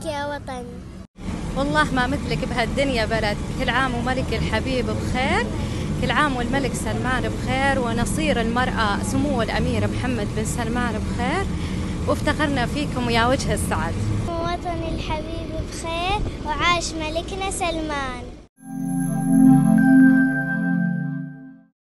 لك يا وطن. والله ما مثلك بهالدنيا بلد، كل عام وملك الحبيب بخير، كل عام والملك سلمان بخير، ونصير المرأة سمو الأمير محمد بن سلمان بخير، وافتخرنا فيكم يا وجه السعد. وطني الحبيب بخير وعاش ملكنا سلمان.